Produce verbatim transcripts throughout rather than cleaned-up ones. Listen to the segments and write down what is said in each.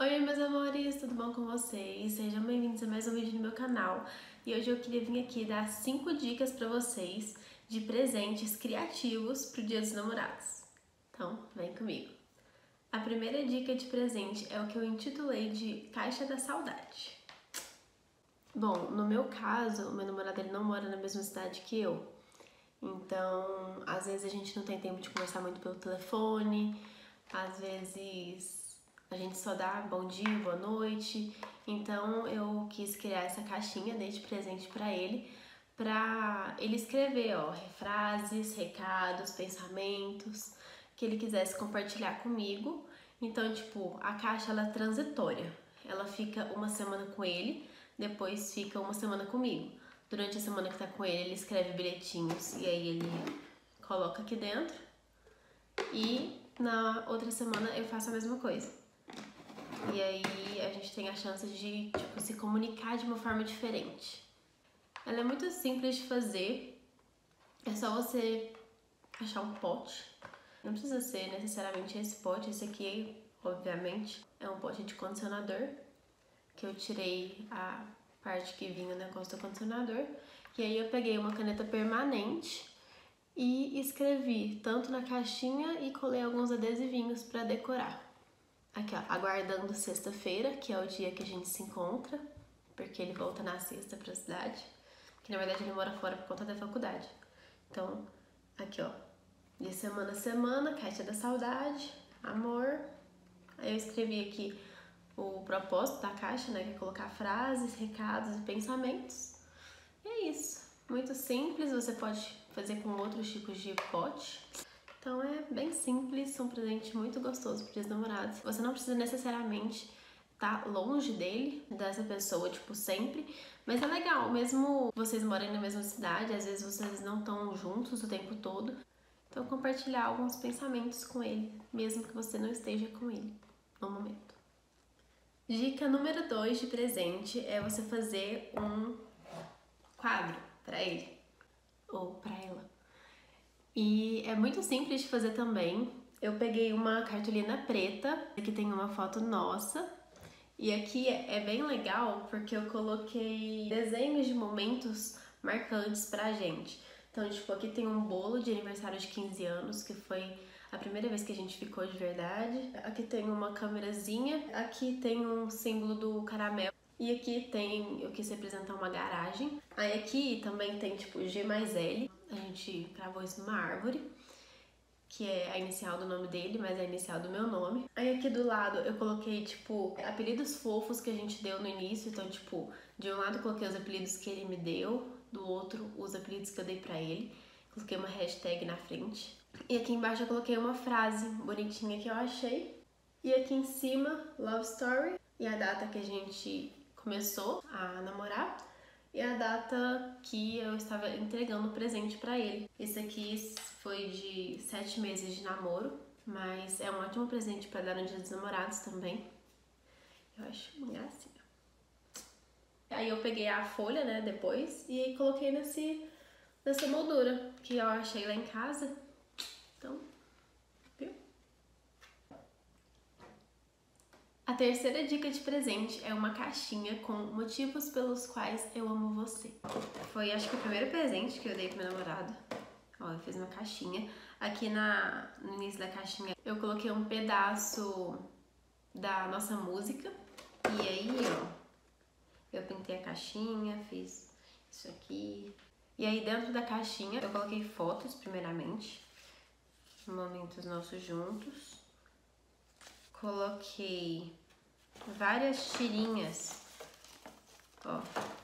Oi meus amores, tudo bom com vocês? Sejam bem-vindos a mais um vídeo no meu canal. E hoje eu queria vir aqui dar cinco dicas pra vocês de presentes criativos pro Dia dos Namorados. Então, vem comigo. A primeira dica de presente é o que eu intitulei de Caixa da Saudade. Bom, no meu caso, o meu namorado ele não mora na mesma cidade que eu. Então, às vezes a gente não tem tempo de conversar muito pelo telefone, às vezes a gente só dá bom dia, boa noite. Então eu quis criar essa caixinha, dei de presente pra ele, pra ele escrever, ó, frases, recados, pensamentos que ele quisesse compartilhar comigo. Então, tipo, a caixa ela é transitória. Ela fica uma semana com ele, depois fica uma semana comigo. Durante a semana que tá com ele, ele escreve bilhetinhos e aí ele coloca aqui dentro. E na outra semana eu faço a mesma coisa. E aí a gente tem a chance de tipo, se comunicar de uma forma diferente. Ela é muito simples de fazer. É só você achar um pote. Não precisa ser necessariamente esse pote. Esse aqui, obviamente, é um pote de condicionador. Que eu tirei a parte que vinha no negócio do condicionador. E aí eu peguei uma caneta permanente e escrevi tanto na caixinha e colei alguns adesivinhos para decorar. Aqui, ó, aguardando sexta-feira, que é o dia que a gente se encontra, porque ele volta na sexta pra cidade, que na verdade ele mora fora por conta da faculdade. Então, aqui, ó, de semana a semana, Caixa da Saudade, amor. Aí eu escrevi aqui o propósito da caixa, né, que é colocar frases, recados e pensamentos. E é isso, muito simples, você pode fazer com outros tipos de pote. Então é bem simples, um presente muito gostoso para os namorados. Você não precisa necessariamente estar longe dele, dessa pessoa, tipo, sempre. Mas é legal, mesmo vocês morem na mesma cidade, às vezes vocês não estão juntos o tempo todo. Então compartilhar alguns pensamentos com ele, mesmo que você não esteja com ele no momento. Dica número dois de presente é você fazer um quadro para ele ou para ela. E é muito simples de fazer também. Eu peguei uma cartolina preta, que tem uma foto nossa. E aqui é bem legal porque eu coloquei desenhos de momentos marcantes pra gente. Então, tipo, aqui tem um bolo de aniversário de quinze anos, que foi a primeira vez que a gente ficou de verdade. Aqui tem uma câmerazinha, aqui tem um símbolo do caramelo. E aqui tem, eu quis representar uma garagem. Aí aqui também tem tipo G mais L, a gente gravou isso numa árvore, que é a inicial do nome dele, mas é a inicial do meu nome. Aí aqui do lado eu coloquei tipo apelidos fofos que a gente deu no início, então tipo, de um lado eu coloquei os apelidos que ele me deu, do outro os apelidos que eu dei pra ele. Coloquei uma hashtag na frente. E aqui embaixo eu coloquei uma frase bonitinha que eu achei. E aqui em cima, Love Story, e a data que a gente começou a namorar e a data que eu estava entregando o presente pra ele. Esse aqui foi de sete meses de namoro, mas é um ótimo presente pra dar no Dia dos Namorados também. Eu acho uma gracinha. Aí eu peguei a folha, né, depois, e aí coloquei nesse, nessa moldura que eu achei lá em casa. Então, viu? A terceira dica de presente é uma caixinha com motivos pelos quais eu amo você. Foi, acho que o primeiro presente que eu dei pro meu namorado. Ó, eu fiz uma caixinha. Aqui na, no início da caixinha eu coloquei um pedaço da nossa música. E aí, ó, eu pintei a caixinha, fiz isso aqui. E aí dentro da caixinha eu coloquei fotos, primeiramente. Momentos nossos juntos. Coloquei várias tirinhas, ó,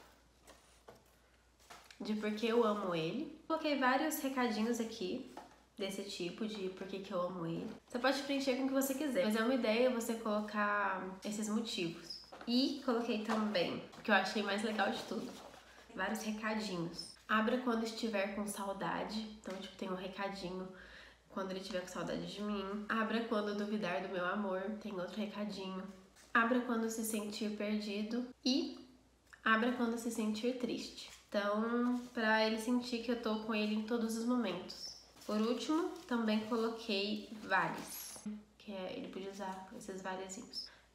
de porque eu amo ele. Coloquei vários recadinhos aqui, desse tipo, de por que que eu amo ele. Você pode preencher com o que você quiser, mas é uma ideia você colocar esses motivos. E coloquei também, o que eu achei mais legal de tudo, vários recadinhos. Abra quando estiver com saudade, então tipo tem um recadinho quando ele estiver com saudade de mim. Abra quando duvidar do meu amor, tem outro recadinho. Abra quando se sentir perdido e abra quando se sentir triste. Então, pra ele sentir que eu tô com ele em todos os momentos. Por último, também coloquei vales, que é, ele podia usar esses valezinhos.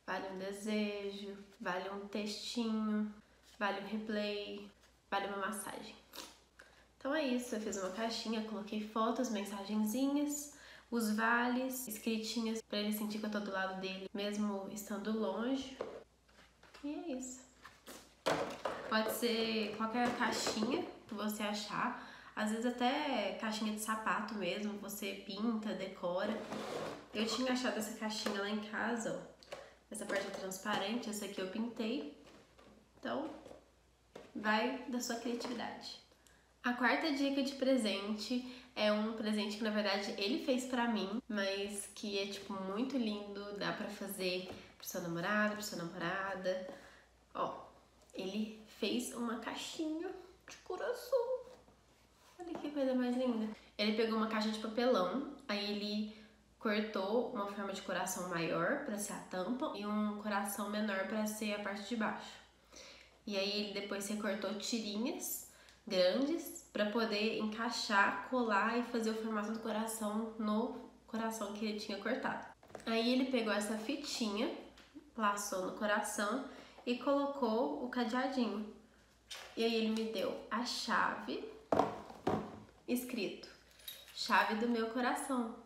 vale um desejo, vale um textinho, vale um replay, vale uma massagem. Então é isso, eu fiz uma caixinha, coloquei fotos, mensagenzinhas, os vales, escritinhas pra ele sentir que eu tô do lado dele, mesmo estando longe. E é isso. Pode ser qualquer caixinha que você achar, às vezes até caixinha de sapato mesmo, você pinta, decora. Eu tinha achado essa caixinha lá em casa, ó. Essa parte é transparente, essa aqui eu pintei. Então, vai da sua criatividade. A quarta dica de presente é um presente que na verdade ele fez pra mim, mas que é tipo muito lindo, dá pra fazer pro seu namorado, pro sua namorada. Ó, ele fez uma caixinha de coração. Olha que coisa mais linda. Ele pegou uma caixa de papelão, aí ele cortou uma forma de coração maior pra ser a tampa e um coração menor pra ser a parte de baixo. E aí ele depois recortou tirinhas grandes para poder encaixar, colar e fazer o formato do coração no coração que ele tinha cortado. Aí ele pegou essa fitinha, laçou no coração e colocou o cadeadinho. E aí ele me deu a chave, escrito, chave do meu coração.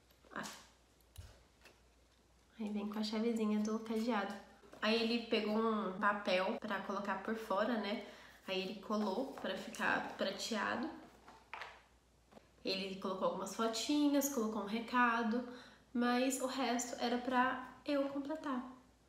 Aí vem com a chavezinha do cadeado. Aí ele pegou um papel para colocar por fora, né? Aí ele colou para ficar prateado. Ele colocou algumas fotinhas, colocou um recado, mas o resto era para eu completar.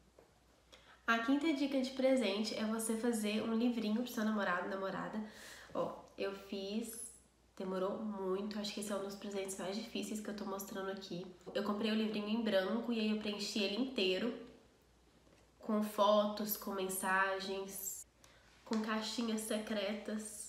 A quinta dica de presente é você fazer um livrinho pro seu namorado, namorada. Ó, eu fiz, demorou muito, acho que esse é um dos presentes mais difíceis que eu tô mostrando aqui. Eu comprei o livrinho em branco e aí eu preenchi ele inteiro, com fotos, com mensagens, com caixinhas secretas.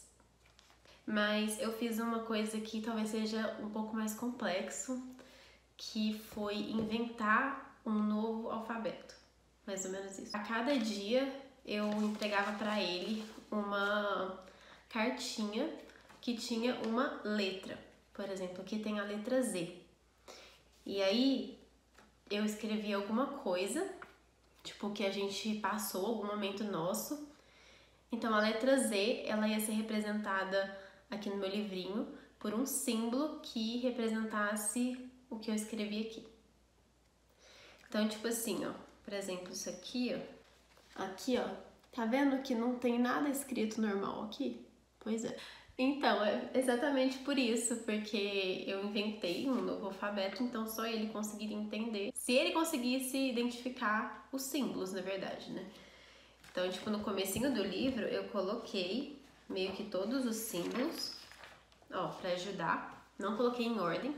Mas eu fiz uma coisa que talvez seja um pouco mais complexo, que foi inventar um novo alfabeto. Mais ou menos isso. A cada dia eu entregava para ele uma cartinha que tinha uma letra. Por exemplo, aqui tem a letra Z. E aí eu escrevia alguma coisa, tipo que a gente passou, algum momento nosso. Então a letra Z, ela ia ser representada aqui no meu livrinho por um símbolo que representasse o que eu escrevi aqui. Então, tipo assim, ó, por exemplo, isso aqui, ó, aqui, ó, tá vendo que não tem nada escrito normal aqui? Pois é. Então, é exatamente por isso, porque eu inventei um novo alfabeto, então só ele conseguiria entender. Se ele conseguisse identificar os símbolos, na verdade, né? Então, tipo, no comecinho do livro, eu coloquei meio que todos os símbolos, ó, pra ajudar. Não coloquei em ordem,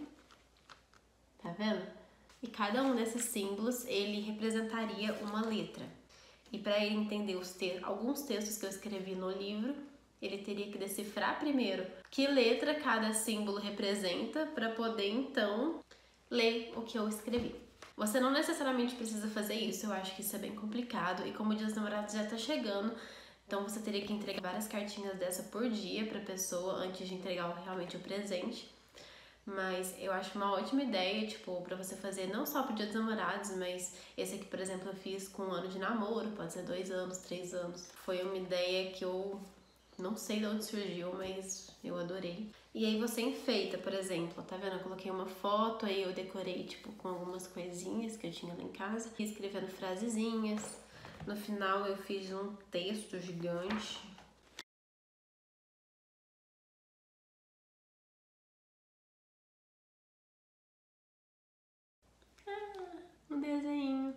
tá vendo? E cada um desses símbolos, ele representaria uma letra. E para ele entender os te- alguns textos que eu escrevi no livro, ele teria que decifrar primeiro que letra cada símbolo representa para poder, então, ler o que eu escrevi. Você não necessariamente precisa fazer isso, eu acho que isso é bem complicado. E como o Dia dos Namorados já tá chegando, então você teria que entregar várias cartinhas dessa por dia pra pessoa antes de entregar realmente o presente. Mas eu acho uma ótima ideia, tipo, pra você fazer não só pro Dia dos Namorados, mas esse aqui, por exemplo, eu fiz com um ano de namoro, pode ser dois anos, três anos. Foi uma ideia que eu não sei de onde surgiu, mas eu adorei. E aí você enfeita, por exemplo, tá vendo? Eu coloquei uma foto, aí eu decorei, tipo, com algumas coisinhas que eu tinha lá em casa, e escrevendo frasezinhas. No final eu fiz um texto gigante. Um desenho.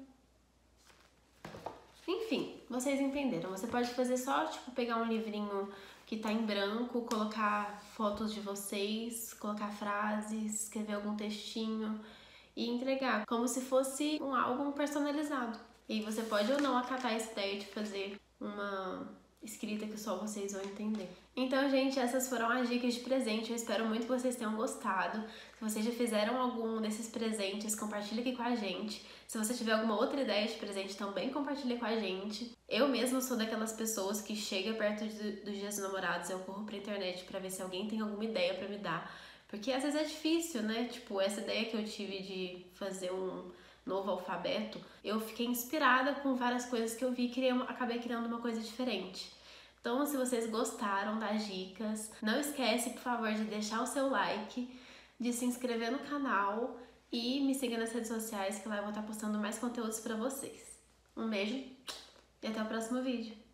Enfim, vocês entenderam. Você pode fazer só, tipo, pegar um livrinho que tá em branco, colocar fotos de vocês, colocar frases, escrever algum textinho e entregar, como se fosse um álbum personalizado. E você pode ou não acatar essa ideia de fazer uma escrita que só vocês vão entender. Então, gente, essas foram as dicas de presente. Eu espero muito que vocês tenham gostado. Se vocês já fizeram algum desses presentes, compartilha aqui com a gente. Se você tiver alguma outra ideia de presente, também compartilha com a gente. Eu mesma sou daquelas pessoas que chega perto de, dos dias dos namorados, eu corro pra internet pra ver se alguém tem alguma ideia pra me dar. Porque às vezes é difícil, né? Tipo, essa ideia que eu tive de fazer um, novo alfabeto, eu fiquei inspirada com várias coisas que eu vi e criei, acabei criando uma coisa diferente. Então, se vocês gostaram das dicas, não esquece, por favor, de deixar o seu like, de se inscrever no canal e me siga nas redes sociais, que lá eu vou estar postando mais conteúdos para vocês. Um beijo e até o próximo vídeo.